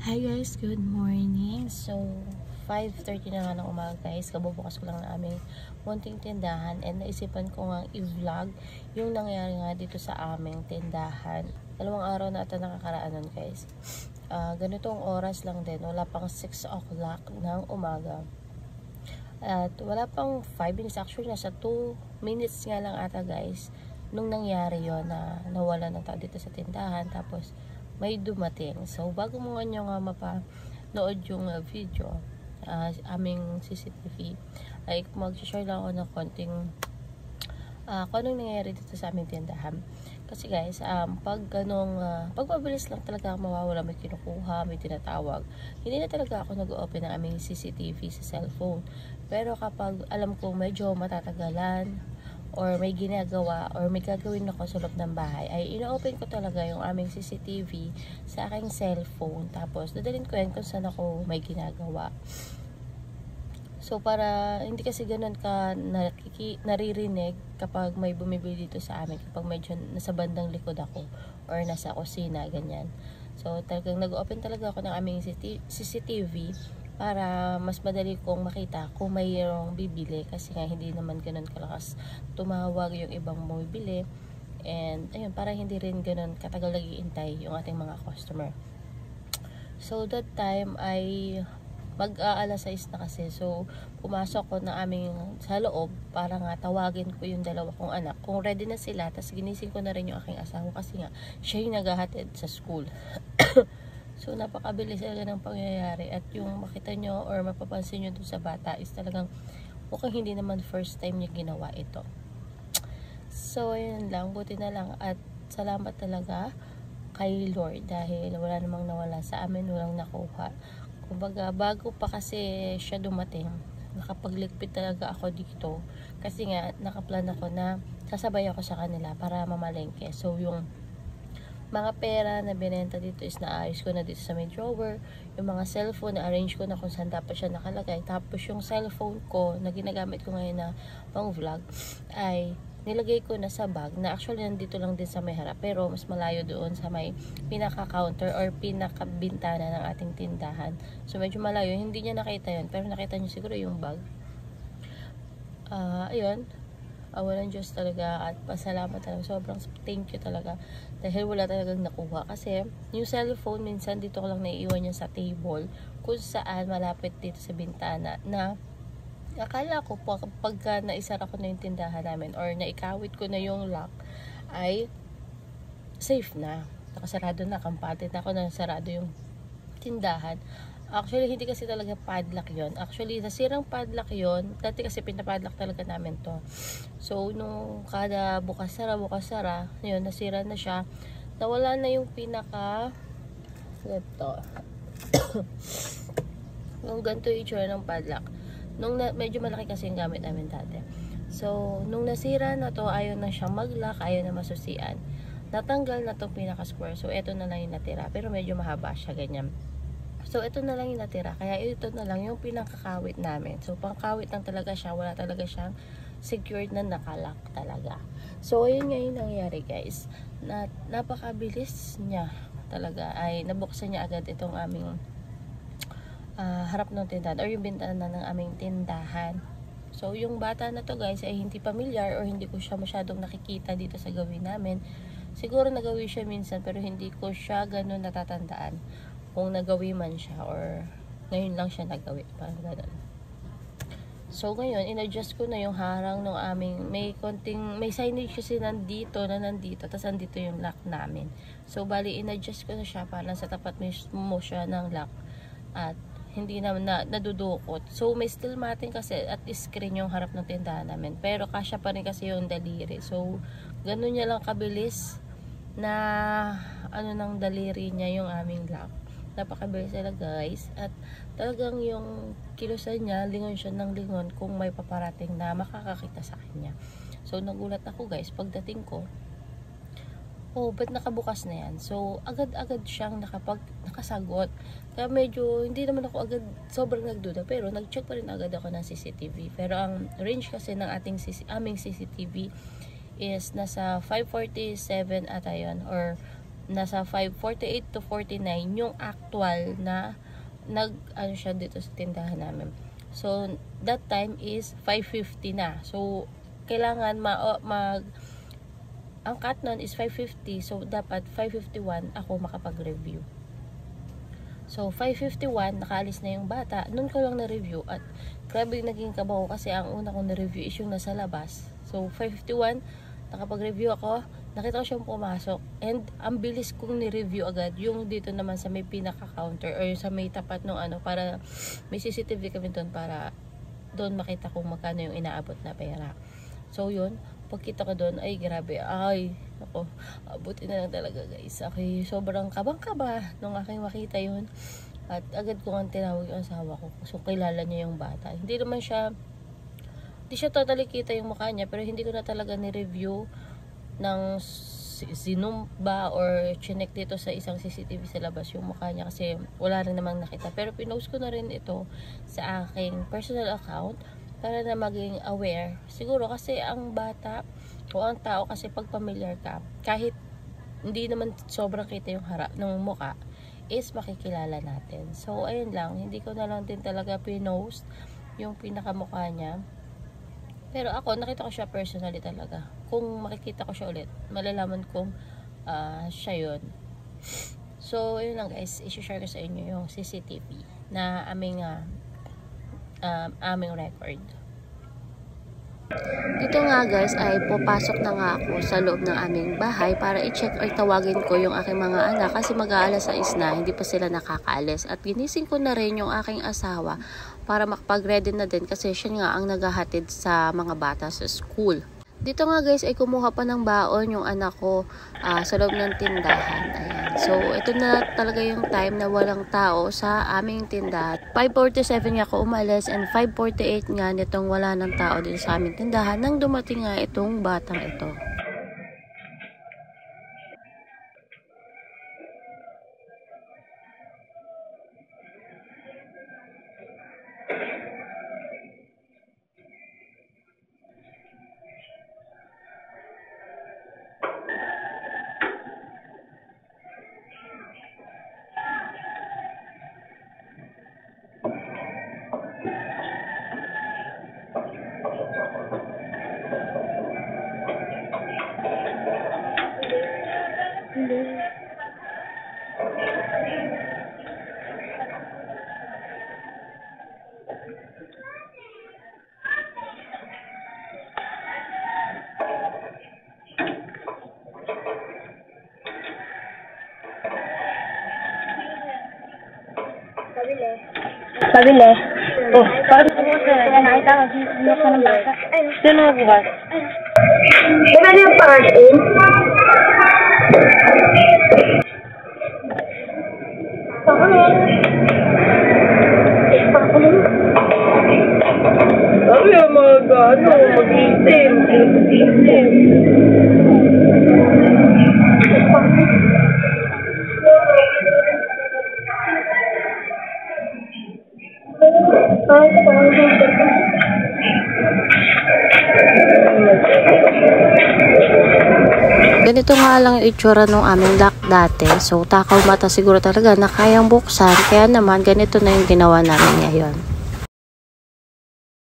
Hi guys, good morning. So, 5:30 na nga ng umaga guys. Kabubukas ko lang na aming munting tindahan and naisipan ko nga i-vlog yung nangyari nga dito sa aming tindahan. 2 araw na ata nakakaraan nun guys. Ganitong oras lang din. Wala pang 6 o'clock ng umaga. At wala pang 5 minutes. Actually, nasa 2 minutes nga lang ata guys. Nung nangyari yon na nawala ng tao dito sa tindahan. Tapos, may dumating. So, bago mo nga nga mapanood yung video, aming CCTV, ay mag-share lang ako ng konting kung anong nangyayari dito sa aming tindahan. Kasi guys, pag mabilis lang talaga mawawala, may kinukuha, may tinatawag, hindi na talaga ako nag-open ng aming CCTV sa cellphone. Pero kapag alam ko medyo matatagalan, or may ginagawa, or may gagawin ako sa loob ng bahay, ay ino-open ko talaga yung aming CCTV sa aking cellphone. Tapos, dadalhin ko yan kung saan ako may ginagawa. So, para hindi kasi ganun ka naririnig kapag may bumibili dito sa amin, kapag medyo nasa bandang likod ako, or nasa kusina, ganyan. So, talagang nag-open talaga ako ng aming CCTV para mas madali kong makita kung mayroong bibili, kasi nga hindi naman ganun kalakas tumawag yung ibang bumibili, and ayun, para hindi rin ganun katagal nag-iintay yung ating mga customer. So that time ay mag-aalas 6 na kasi. So pumasok ko na aming sa loob para nga tawagin ko yung dalawa kong anak kung ready na sila. Tapos ginising ko na rin yung aking asawa kasi nga siya yung naghahatid sa school. So, napakabilis talaga ng pangyayari. At yung makita nyo or mapapansin nyo dun sa bata is talagang mukhang hindi naman first time niya ginawa ito. So, ayun lang. Buti na lang. At salamat talaga kay Lord dahil wala namang nawala sa amin. Walang nakuha. Kumbaga, bago pa kasi siya dumating, nakapagligpit talaga ako dito. Kasi nga, nakaplan ako na sasabay ako sa kanila para mamalengke. So, yung mga pera na binenta dito is naayos ko na dito sa may drawer. Yung mga cellphone na arrange ko na kung saan dapat siya nakalagay. Tapos yung cellphone ko na ginagamit ko ngayon na pang vlog ay nilagay ko na sa bag na actually nandito lang din sa may harap, pero mas malayo doon sa may pinaka counter or pinaka bintana ng ating tindahan. So medyo malayo, hindi niya nakita yun, pero nakita niyo siguro yung bag. Ayun, walang Diyos talaga at pasalamat talaga. Sobrang thank you talaga dahil wala talagang nakuha. Kasi yung cellphone minsan dito ko lang naiiwan yan sa table kung saan malapit dito sa bintana na akala ko pagka naisara ko na yung tindahan namin or naikawit ko na yung lock ay safe na. Nakasarado na, kampante na ako na sarado yung tindahan. Actually, hindi kasi talaga padlock yon. Actually, nasirang padlock yon. Dati kasi pinapadlock talaga namin to. So, nung kada bukas-sara, yun, nasira na siya. Nawala na yung pinaka ito. Yung ganito yung itsura ng padlock. Medyo malaki kasi yung gamit namin dati. So, nung nasira na to, ayaw na siyang mag-lock, ayaw na masusian. Natanggal na tong pinaka-square. So, ito na lang yung natira. Pero medyo mahaba siya, ganyan. So, ito na lang yung natira. Kaya ito na lang yung pinakakawit namin. So, pangkawit lang talaga siya. Wala talaga siyang secured na nakalock talaga. So, ayun nga yung nangyari guys. Napakabilis niya talaga. Ay, nabuksan niya agad itong aming harap ng tindahan or yung bintana ng aming tindahan. So, yung bata na to guys ay hindi familiar or hindi ko siya masyadong nakikita dito sa gawin namin. Siguro nagawi siya minsan pero hindi ko siya ganun natatandaan kung nagawi man siya or ngayon lang siya nagawi, parang gano'n. So ngayon in-adjust ko na yung harang ng aming may signage kasi nandito, tapos nandito yung lock namin. So bali in-adjust ko na siya para sa tapat mo siya ng lock at hindi na nadudukot. So may steel matting kasi at screen yung harap ng tindahan namin, pero kasya pa rin kasi yung daliri. So ganun niya lang kabilis na ng daliri niya yung aming lock. Napakabilis sila guys, at talagang yung kilusan niya, lingon siya ng lingon kung may paparating na makakakita sa kanya. So nagulat ako guys pagdating ko, ba't nakabukas na yan? So agad-agad siyang nakasagot. Kaya medyo hindi naman ako agad sobrang nagduda, pero nag-check pa rin agad ako ng CCTV. Pero ang range kasi ng aming CCTV is nasa 547 ata yun, or nasa 5:48 to 49 yung actual na ano siya dito sa tindahan namin. So that time is 5:50 na. So kailangan ang cut nun is 5:50, so dapat 5:51 ako makapag-review. So 5:51 nakaalis na yung bata, nun ko lang na-review at grabe naging kabaho kasi ang una kong na-review is yung nasa labas. So 5:51 nakapag-review ako, nakita ko siyang pumasok and ang bilis kong ni-review agad yung dito naman sa may pinaka-counter or sa may tapat ng ano, para may CCTV kami doon para doon makita kung magkano yung inaabot na pera. So yun, pagkita ko doon, ay grabe, ako, abuti na lang talaga guys. Okay, sobrang kabang-kaba nung aking makita yun. At agad ko nga tinawag yung asawa ko. So kilala niya yung bata. Hindi siya totally kita yung mukha niya, pero hindi ko na talaga ni-review ng zoom ba or chinek dito sa isang CCTV sa labas yung mukha niya kasi wala rin namang nakita. Pero pinost ko na rin ito sa aking personal account para na maging aware. Siguro kasi ang bata o ang tao kasi pag familiar ka, kahit hindi naman sobrang kita yung harap ng mukha, is makikilala natin. So ayun lang, hindi ko na lang din talaga pinost yung pinakamukha niya. Pero ako, nakita ko siya personally talaga. Kung makikita ko siya ulit, malalaman kong siya yun. So ayun lang guys, i-share ko sa inyo yung CCTV na aming record. Dito nga guys ay pupasok na nga ako sa loob ng aming bahay para i-check or tawagin ko yung aking mga anak kasi mag-aalas 6 na, hindi pa sila nakakaalis. At ginising ko na rin yung aking asawa para makapag-ready na din kasi siya nga ang naghahatid sa mga bata sa school. Dito nga guys ay kumuha pa ng baon yung anak ko sa loob ng tindahan. Ayan. So ito na talaga yung time na walang tao sa aming tindahan. 5:47 nga ako umalis and 5:48 nga nitong wala ng tao din sa aming tindahan nang dumating nga itong batang ito. Pabili. Oh, parang nakita ko sinunok ka ng bata. Sino ang bukas? Diba na yung pangasin? Sabi yung mag-itim. Ganito nga lang yung itsura nung aming lock dati. So takaw mata siguro talaga na kayang buksan. Kaya naman ganito na yung ginawa namin ngayon.